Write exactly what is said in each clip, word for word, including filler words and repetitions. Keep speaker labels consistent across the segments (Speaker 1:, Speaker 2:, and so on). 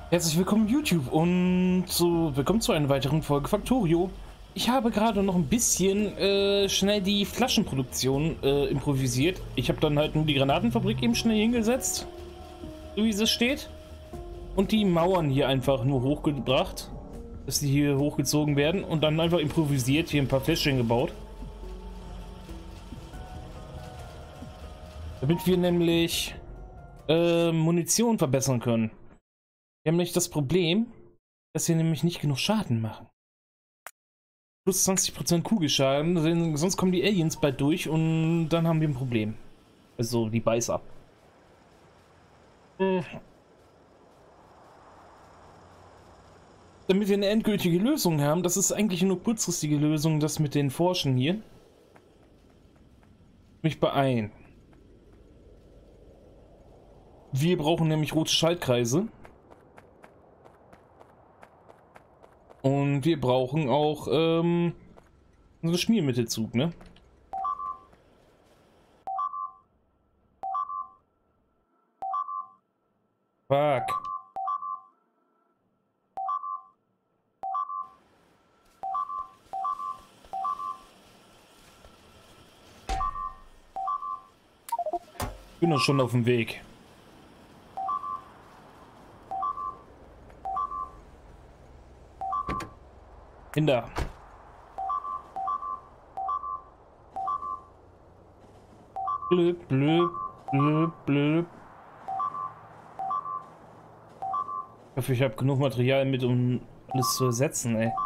Speaker 1: Herzlich willkommen YouTube und so, willkommen zu einer weiteren Folge Factorio. Ich habe gerade noch ein bisschen äh, schnell die Flaschenproduktion äh, improvisiert. Ich habe dann halt nur die Granatenfabrik eben schnell hingesetzt, so wie es steht. Und die Mauern hier einfach nur hochgebracht, dass die hier hochgezogen werden und dann einfach improvisiert hier ein paar Fläschchen gebaut. Damit wir nämlich äh, Munition verbessern können. Wir haben nämlich das Problem, dass wir nämlich nicht genug Schaden machen. Plus zwanzig Prozent Kugelschaden, denn sonst kommen die Aliens bald durch und dann haben wir ein Problem. Also die Beißer. Hm. Damit wir eine endgültige Lösung haben, das ist eigentlich nur kurzfristige Lösung, das mit den Forschen hier. Mich beeilen. Wir brauchen nämlich rote Schaltkreise. Und wir brauchen auch ähm, unsere Schmiermittelzug, ne? Fuck. Ich bin doch schon auf dem Weg. Hinder. Blöb, blöb, blöb, blöb. Ich hoffe, ich habe genug Material mit, um alles zu ersetzen, ey.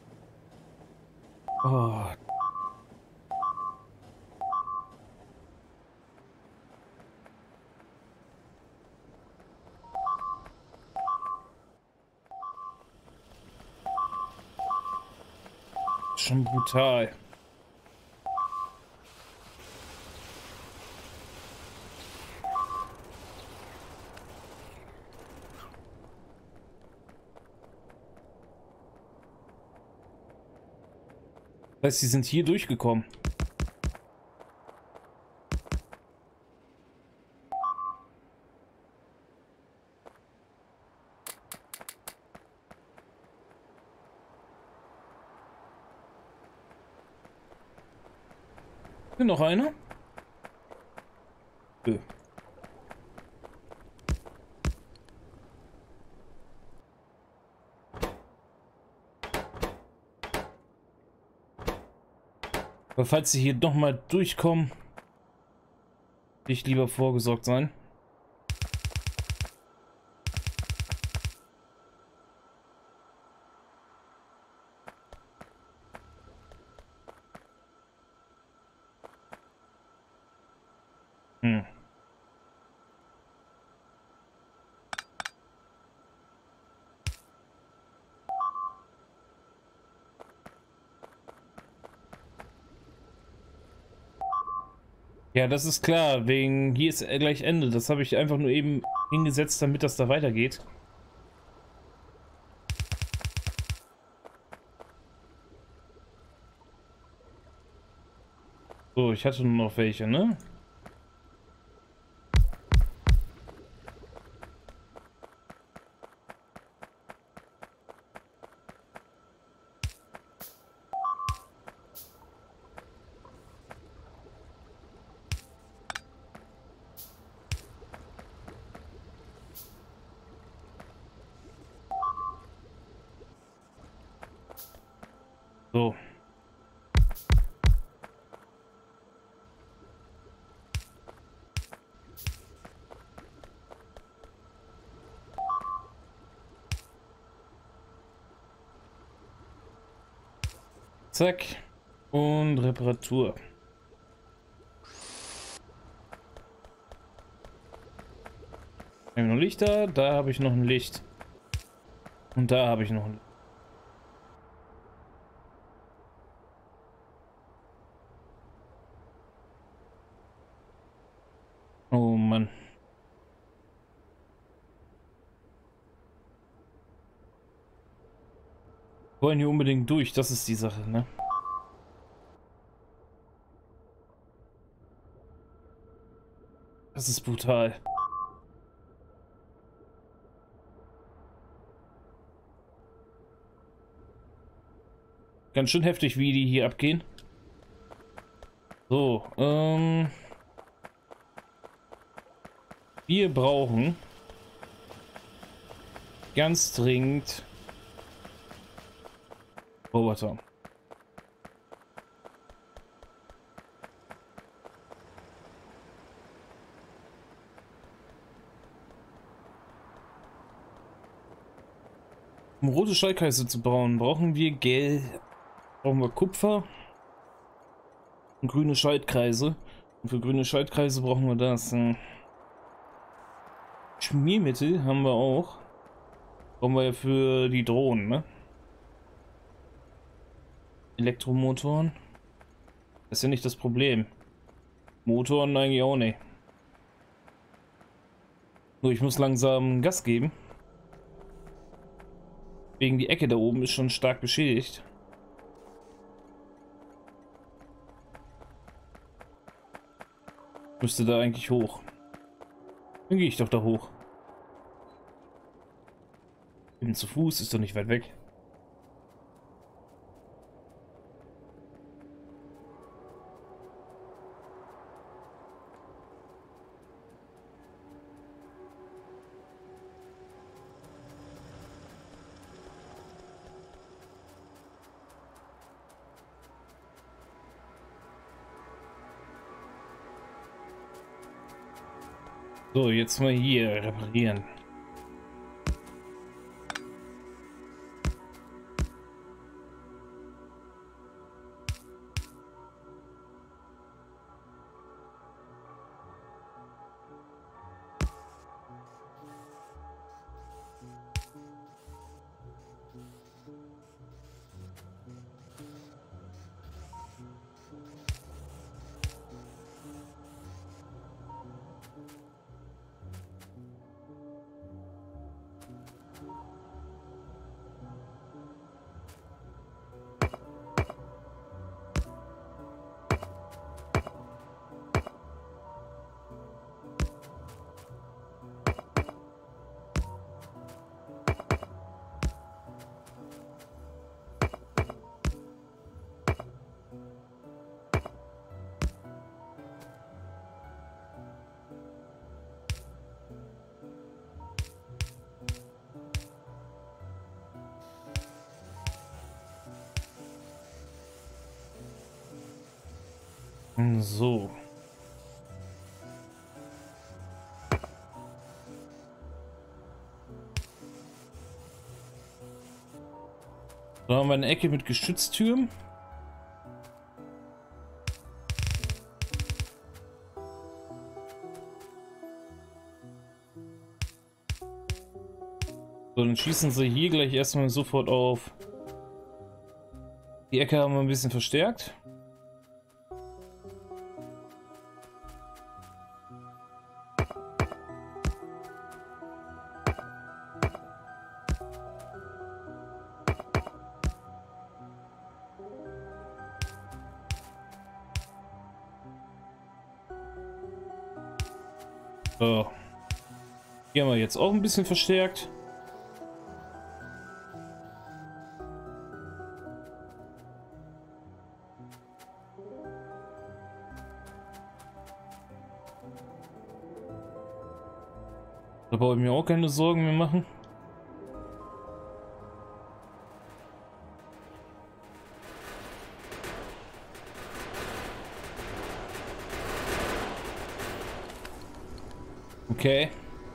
Speaker 1: Oh. Schon brutal. Das heißt, sie sind hier durchgekommen. Hier noch einer? Nö. Aber falls sie hier noch mal durchkommen, will ich lieber vorgesorgt sein. Hm. Ja, das ist klar, wegen hier ist gleich Ende. Das habe ich einfach nur eben hingesetzt, damit das da weitergeht. So, ich hatte nur noch welche, ne? So. Zack. Und Reparatur. Haben wir noch Lichter? Da habe ich noch ein Licht. Und da habe ich noch ein. Oh Mann. Wir wollen hier unbedingt durch, das ist die Sache, ne? Das ist brutal. Ganz schön heftig, wie die hier abgehen. So, ähm... wir brauchen ganz dringend Roboter. Um rote Schaltkreise zu bauen, brauchen wir Gel, brauchen wir Kupfer und grüne Schaltkreise. Und für grüne Schaltkreise brauchen wir das. Hm. Schmiermittel haben wir auch. Brauchen wir ja für die Drohnen, ne? Elektromotoren. Das ist ja nicht das Problem. Motoren eigentlich auch nicht. Nur ich muss langsam Gas geben. Wegen die Ecke da oben ist schon stark beschädigt. Müsste da eigentlich hoch. Dann gehe ich doch da hoch. Bin zu Fuß, ist doch nicht weit weg. So, jetzt mal hier reparieren. So. Da haben wir eine Ecke mit Geschütztürmen. So, dann schießen sie hier gleich erstmal sofort auf. Die Ecke haben wir ein bisschen verstärkt. So. Hier haben wir jetzt auch ein bisschen verstärkt. Da brauche ich mir auch keine Sorgen mehr machen. Okay.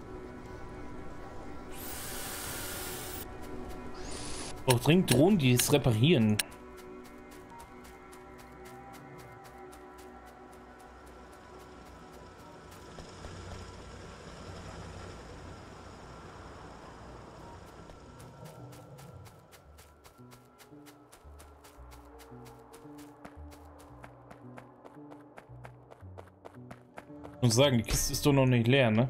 Speaker 1: Auch dringend Drohnen, die es reparieren. Ich muss sagen, die Kiste ist doch noch nicht leer, ne?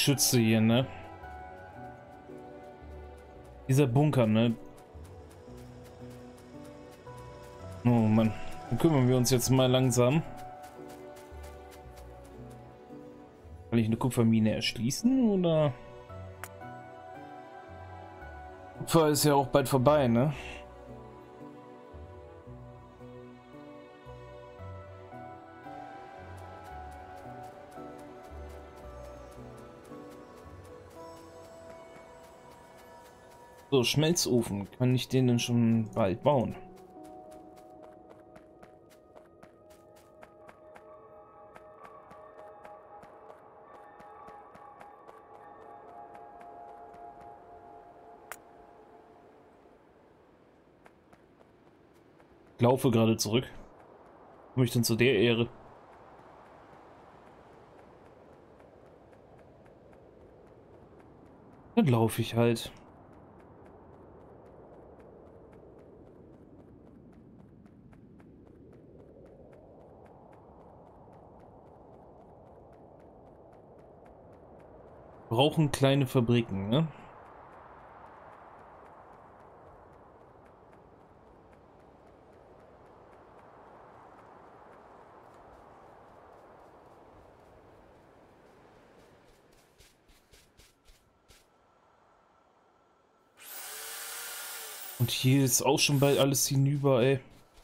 Speaker 1: Geschütze hier, ne? Dieser Bunker, ne? Oh Mann. Dann kümmern wir uns jetzt mal langsam. Kann ich eine Kupfermine erschließen, oder? Kupfer ist ja auch bald vorbei, ne? So, Schmelzofen. Kann ich den denn schon bald bauen? Ich laufe gerade zurück. Komme ich denn zu der Ehre? Dann laufe ich halt. Brauchen kleine Fabriken, ne? Und hier ist auch schon bald alles hinüber, ey.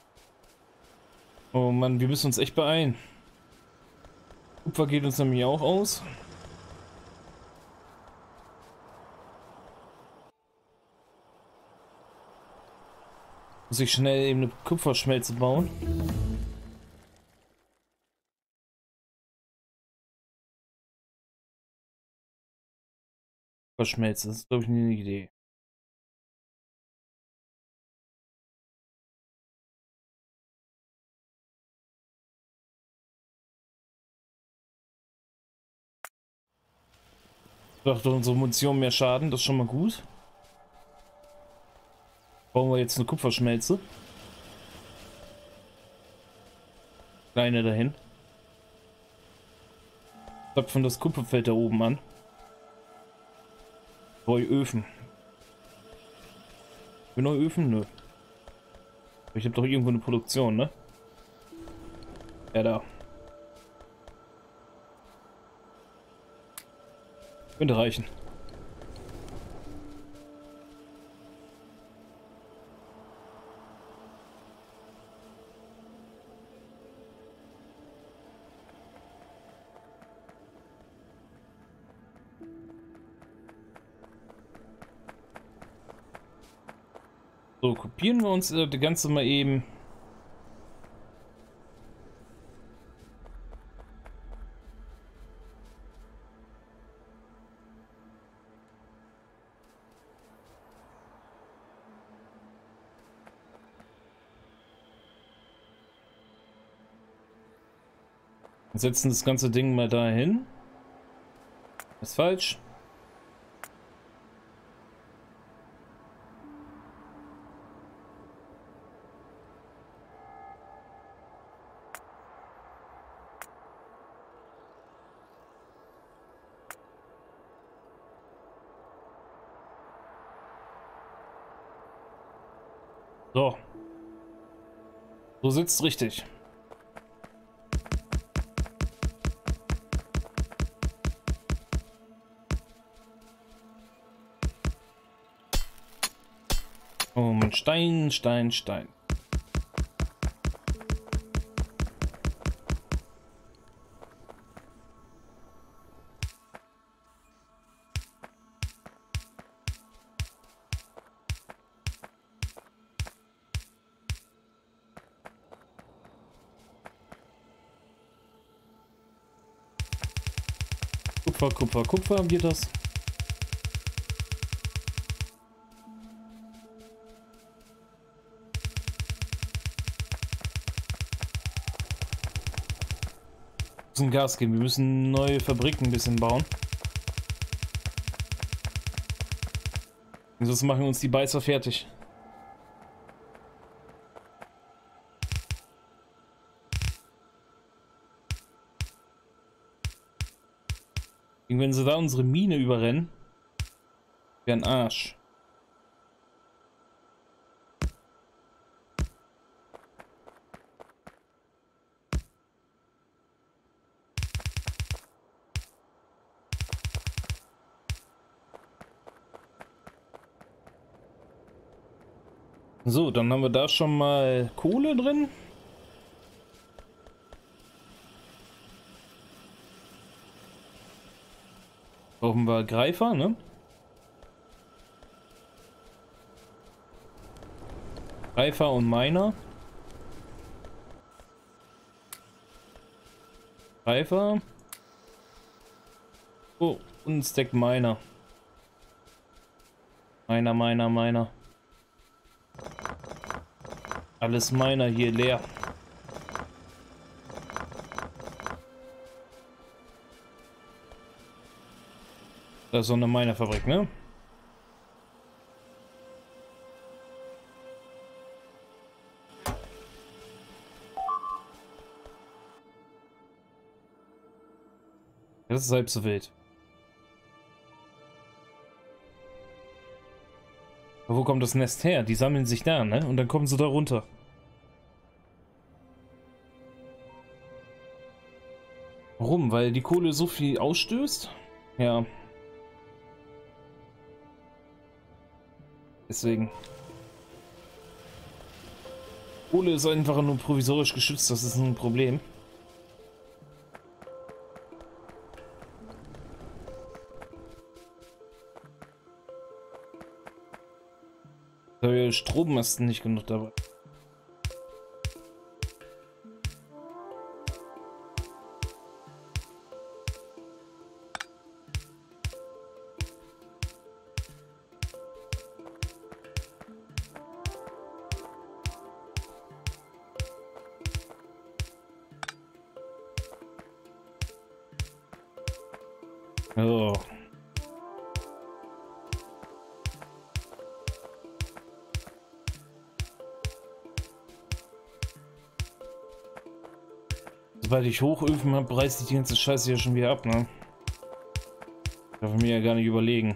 Speaker 1: Oh Mann, wir müssen uns echt beeilen. Kupfer geht uns nämlich auch aus. Muss ich schnell eben eine Kupferschmelze bauen. Kupferschmelze, das ist glaube ich eine Idee. Macht doch unsere Munition mehr Schaden, das ist schon mal gut. Bauen wir jetzt eine Kupferschmelze. Kleine dahin. Zapfen das Kupferfeld da oben an. Neue Öfen. Für neue Öfen? Nö. Ich habe doch irgendwo eine Produktion, ne? Ja, da. Könnte reichen. So, kopieren wir uns äh, das Ganze mal eben. Setzen das ganze Ding mal dahin. Ist falsch. So. So sitzt richtig. Oh mein Stein, Stein, Stein. Kupfer, Kupfer, Kupfer haben wir das. Wir müssen Gas geben, wir müssen neue Fabriken ein bisschen bauen. Sonst machen uns die Beißer fertig. Kriegen wenn sie da unsere Mine überrennen, wäre ein Arsch. So, dann haben wir da schon mal Kohle drin. Brauchen wir Greifer, ne? Greifer und Miner. Greifer. Oh, und ein Stack Miner. Miner, Miner, Miner. Alles Miner hier leer. Das ist so eine Minerfabrik, ne? Das ist halb so wild. Aber wo kommt das Nest her? Die sammeln sich da, ne? Und dann kommen sie da runter. Warum? Weil die Kohle so viel ausstößt? Ja. Deswegen. Kohle ist einfach nur provisorisch geschützt, das ist ein Problem. Da habe ich Strommasten nicht genug dabei. Oh. Sobald ich Hochöfen habe, reißt sich die ganze Scheiße hier schon wieder ab, ne? Darf ich mir ja gar nicht überlegen.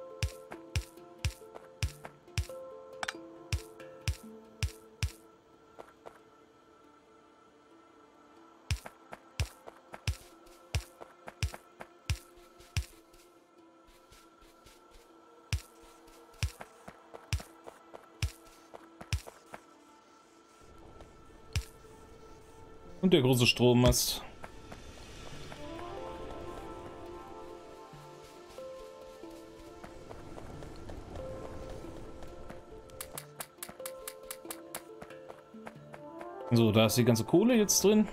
Speaker 1: Und der große Strommast. So, da ist die ganze Kohle jetzt drin.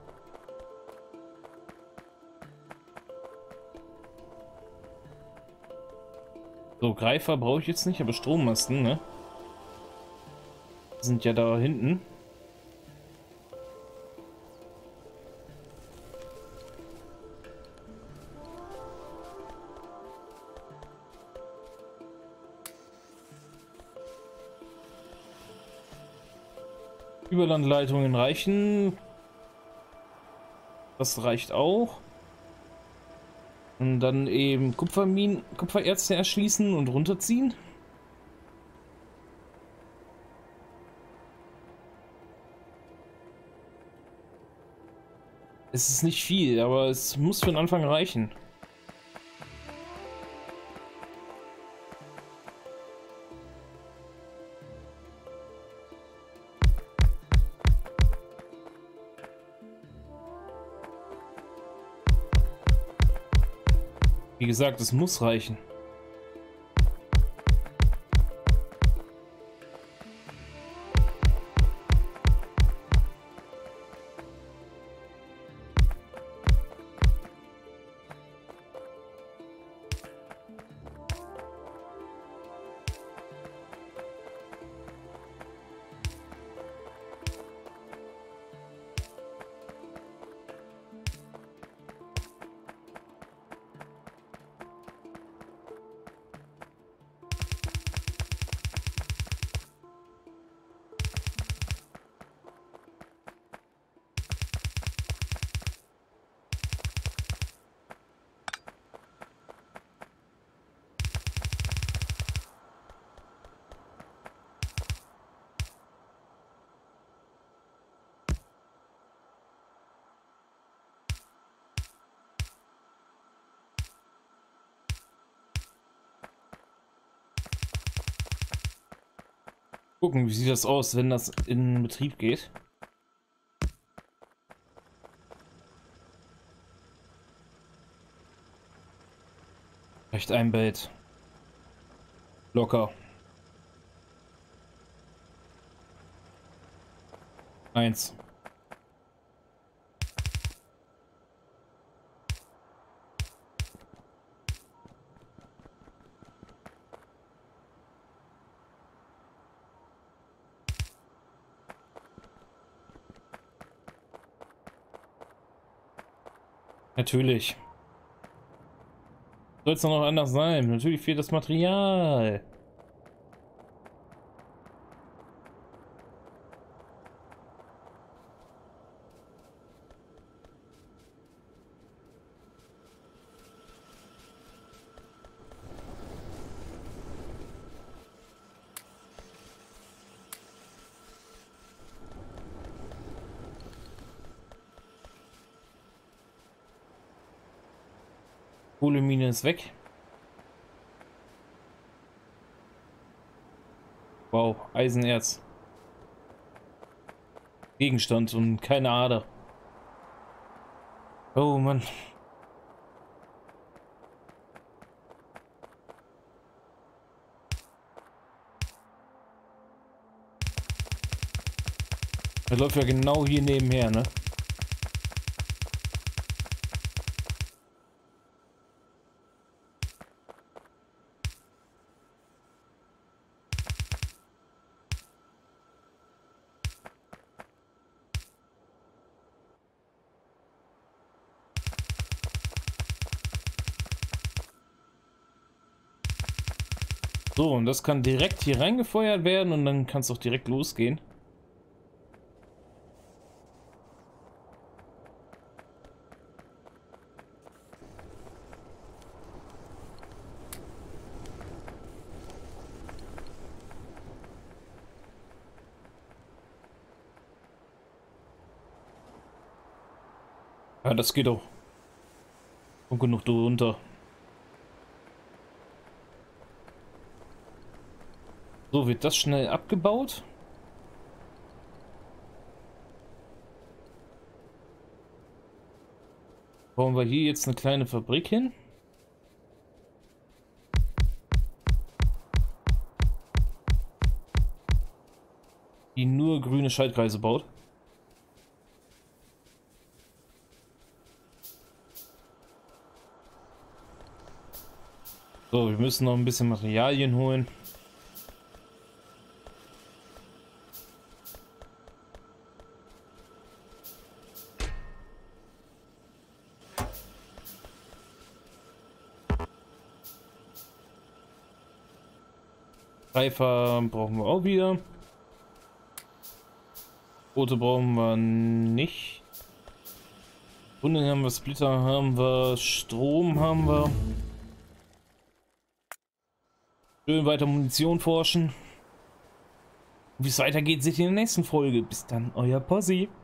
Speaker 1: So, Greifer brauche ich jetzt nicht, aber Strommasten, ne? Sind ja da hinten. Überlandleitungen reichen. Das reicht auch. Und dann eben Kupferminen, Kupfererze erschließen und runterziehen. Es ist nicht viel, aber es muss für den Anfang reichen. Wie gesagt, es muss reichen. Gucken, wie sieht das aus, wenn das in Betrieb geht. Recht ein Bild. Locker. Eins. Natürlich. Soll es doch noch anders sein? Natürlich fehlt das Material. Kohlemine ist weg. Wow, Eisenerz. Gegenstand und keine Ader. Oh Mann. Das läuft ja genau hier nebenher, ne? So, und das kann direkt hier reingefeuert werden und dann kann es auch direkt losgehen. Ja, das geht auch. Und genug drunter. So, wird das schnell abgebaut. Bauen wir hier jetzt eine kleine Fabrik hin. Die nur grüne Schaltkreise baut. So, wir müssen noch ein bisschen Materialien holen. Reifer brauchen wir auch wieder. Rote brauchen wir nicht. Bunde haben wir, Splitter haben wir, Strom haben wir. Schön weiter Munition forschen. Wie es weitergeht, seht ihr in der nächsten Folge. Bis dann, euer Possi.